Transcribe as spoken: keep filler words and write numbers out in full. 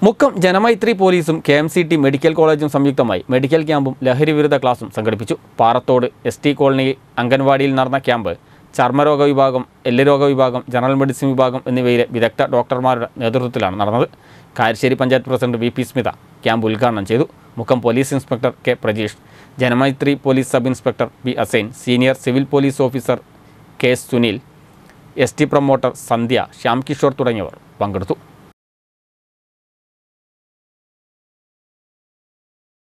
മുക്കം ജനമൈത്രി പോലീസും K M C T medical കോളേജും സംയുക്തമായി മെഡിക്കൽ ക്യാമ്പും ലഹരി വിരുദ്ധ ക്ലാസും സംഘടിപ്പിച്ചു. പാറത്തോട് എസ് ടി കോളനി അംഗൻവാടിയിൽ നടന്ന ക്യാമ്പ് ചർമ്മരോഗ വിഭാഗം, എല്ലുരോഗ വിഭാഗം, ജനറൽ മെഡിസിൻ വിഭാഗം എന്നിവയിലെ വിദഗ്ധ ഡോക്ടർമാരുടെ നേതൃത്വത്തിലാണ് നടന്നത്. Karassery panchayat president V P Smitha camp ഉദ്ഘാടനം ചെയ്തു. Mukkam police inspector K Prajeesh, ജനമൈത്രി police sub inspector B Assain, senior civil police officer K Sunil, S T promoter Sandhya, Shyam Kishore തുടങ്ങിയവർ പങ്കെടുത്തു.